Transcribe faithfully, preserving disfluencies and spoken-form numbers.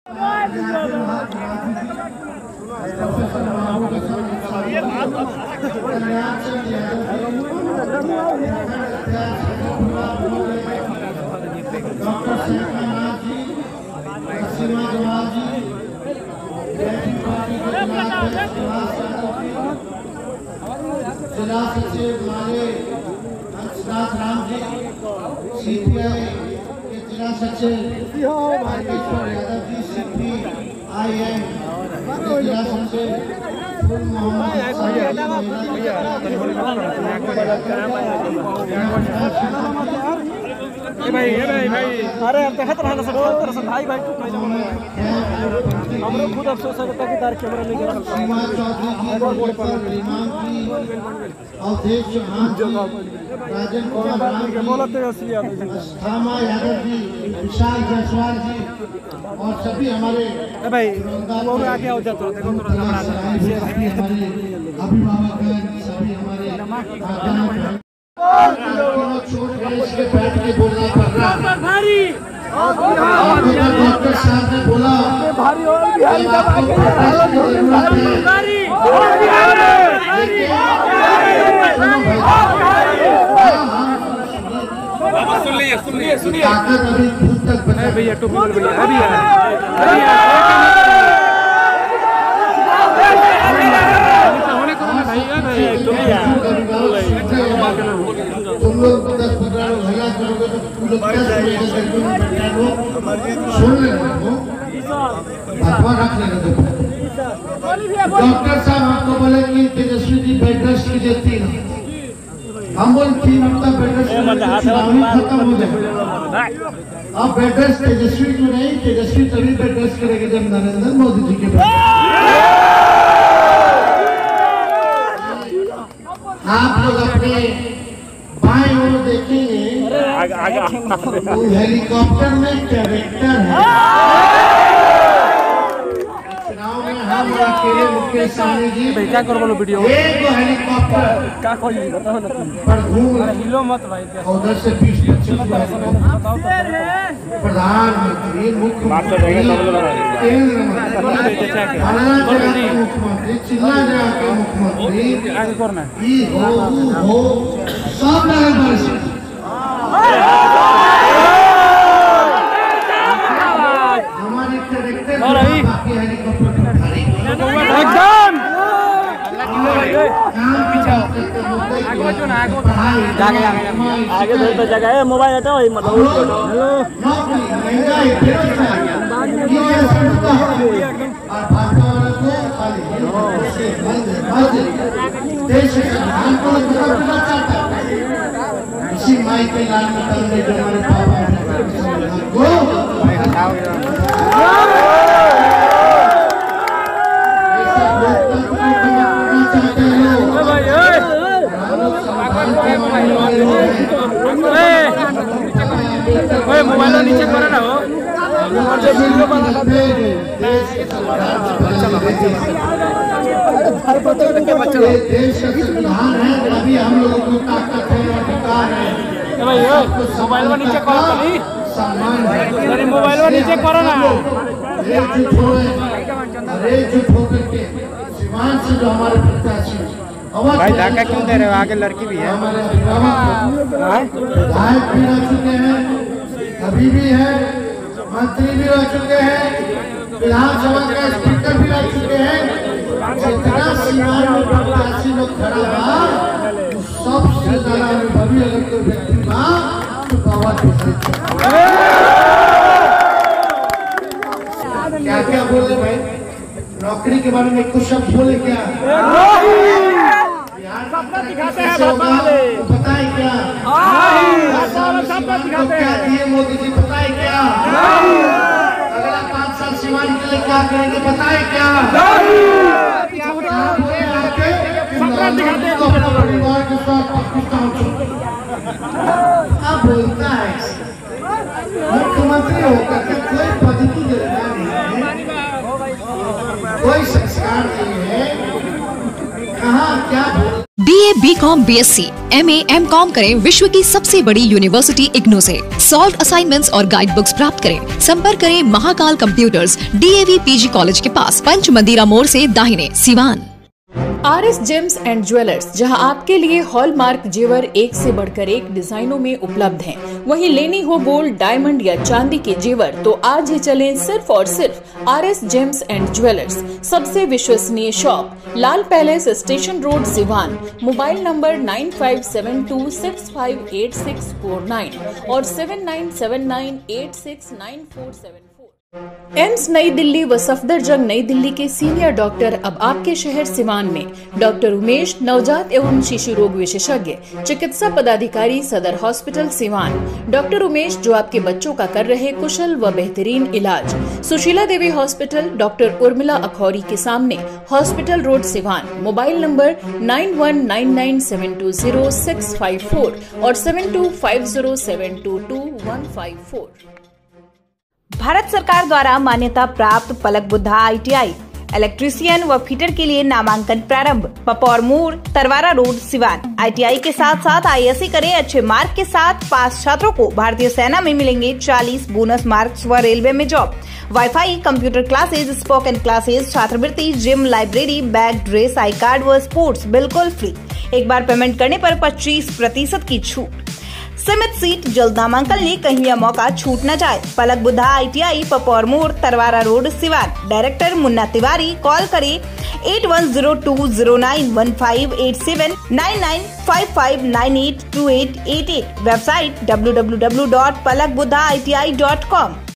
जिला सचिव हमारे हंसराज राम जी, सीपीआई के जिला सचिव Rajeshwar Yadav ji, C P I M के जिला सचिव फुल मोहम्मद भाई ये भाई भाई अरे अब देखत रहल सब तरह से भाई भाई हमरो खुद अफसोस है कि तार कैमरा लेके अवधेश चौहान राजन कुमार बोलते असली यादव थामा यादव जी, विशाल जायसवाल जी और सभी हमारे भाई वो आगे आओ जाते देखो थोड़ा अभिभावक सभी हमारे छोड़ के इसके बैठ के बोलना पड़ रहा है। डॉक्टर साहब ने बोला भारी और बिहारी सुन लीजिए सुनिए सुनिए ताकत अभी खुद तक बना भैया टोपी वाले भैया अभी तुम लोग दस पंद्रह लोग हल्ला करोगे तो तुम लोग दस सुन लेना हो, भगवान रख लेना। डॉक्टर साहब आपको बोले कि तेजस्वी जी बेड रेस्ट कीजिए तीन, हम बोले तीन हफ्ता बेड रेस्ट खत्म हो जाए। अब बेड रेस्ट तेजस्वी को नहीं, तेजस्वी तभी बेड रेस्ट करेंगे जब नरेंद्र मोदी जी के बेड। आप लोग अपने बाएं ओर देखेंगे वो हेलीकॉप्टर में कैरेक्टर है। चुनाव में हम अकेले मुकेश सहनी जी क्या करो बोलो वीडियो एक हेलीकॉप्टर क्या कोई बताओ ना तुम पर घूम हिलो मत भाई उधर से बीस पच्चीस प्रधानमंत्री मुख्यमंत्री केंद्र मुख्यमंत्री चिल्ला जगह के मुख्यमंत्री आगे करना हो हो सब हमारे कैरेक्टर बाकी हेलीकॉप्टर एकदम आगे आगे तो जगह है मोबाइल हटाओ मतलब हेलो महंगाई देश को इसी माई के लाल में जो हमारे पापा मोबाइल नीचे करो ना हो देश का संविधान है, अभी हम लोगों को ताकत है, अधिकार है। मोबाइल नीचे करो खाली अरे मोबाइल नीचे करो ना एकजुट हो एकजुट होकर के सीमान से जो हमारे प्रत्याशी भाई धक्का क्यों दे रहे हो? आगे लड़की भी है, हमारे विधायक भी रह चुके हैं, अभी भी है, मंत्री भी रह चुके हैं, विधानसभा के स्पीकर भी रह चुके हैं। जितना सीमान में प्रत्याशी लोग खड़ा हुआ सबसे ज्यादा अनुभवी अगर कोई व्यक्ति हुआ तो बाबा क्या क्या बोले भाई? नौकरी के बारे में कुछ शब्द बोले क्या? दिखाते हैं बताए क्या? क्या दिए मोदी जी बताए क्या? अगला पाँच साल सीमान के लिए क्या करेंगे बताए क्या? परिवार के साथ पाकिस्तान अब बोलता है मुख्यमंत्री होकर के कोई पद की जरूरत नहीं है, कोई संस्कार नहीं है, कहाँ क्या BA, BCom, BSc, MA, MCom करें विश्व की सबसे बड़ी यूनिवर्सिटी इग्नू से। सॉल्व असाइनमेंट्स और गाइड बुक्स प्राप्त करें। संपर्क करें Mahakal computers, DAV PG college के पास, पंच मंदिरा मोड़ से दाहिने, Siwan. R S gems and jewellers, जहां आपके लिए हॉलमार्क जेवर एक से बढ़कर एक डिजाइनों में उपलब्ध हैं। वहीं लेनी हो गोल्ड, डायमंड या चांदी के जेवर तो आज ही चलें सिर्फ और सिर्फ R S gems and jewellers. सबसे विश्वसनीय shop, Lal palace, station road, Siwan. Mobile number nine five seven two six five eight six four nine और seven nine seven nine eight six nine four seven four. AIIMS New Delhi व सफदरजंग नई दिल्ली के senior doctor अब आपके शहर सिवान में। डॉक्टर उमेश, नवजात एवं शिशु रोग विशेषज्ञ, चिकित्सा पदाधिकारी, सदर हॉस्पिटल सिवान। डॉक्टर उमेश जो आपके बच्चों का कर रहे कुशल व बेहतरीन इलाज। सुशीला देवी हॉस्पिटल, डॉक्टर उर्मिला अखौरी के सामने, hospital road, Siwan. Mobile number nine one nine nine seven two zero six five four और seven two five zero seven two two one five four. Bharat सरकार द्वारा मान्यता प्राप्त पलक बुद्धा आईटीआई इलेक्ट्रीशियन व फिटर के लिए नामांकन प्रारंभ। पपौर मोड़, तरवारा रोड, सिवान। आईटीआई के साथ साथ आईएससी करें। अच्छे मार्क के साथ पास छात्रों को भारतीय सेना में मिलेंगे चालीस बोनस मार्क्स व रेलवे में job. Wifi, computer classes, spoken classes, छात्रवृत्ति, gym, library, bag, dress, I card व स्पोर्ट्स बिल्कुल फ्री। एक बार पेमेंट करने पर पच्चीस प्रतिशत की छूट। सीमित सीट, जल्द नामांकन ले, कहीं यह मौका छूट न जाए। पलक बुद्धा आईटीआई, पपौर मोड़, Tarwara road, Siwan. Director Munna Tiwari. Call करें eight one zero two zero nine one five eight seven nine nine five five nine eight two eight eight eight. Website W W W dot Palak Buddha I T I dot com.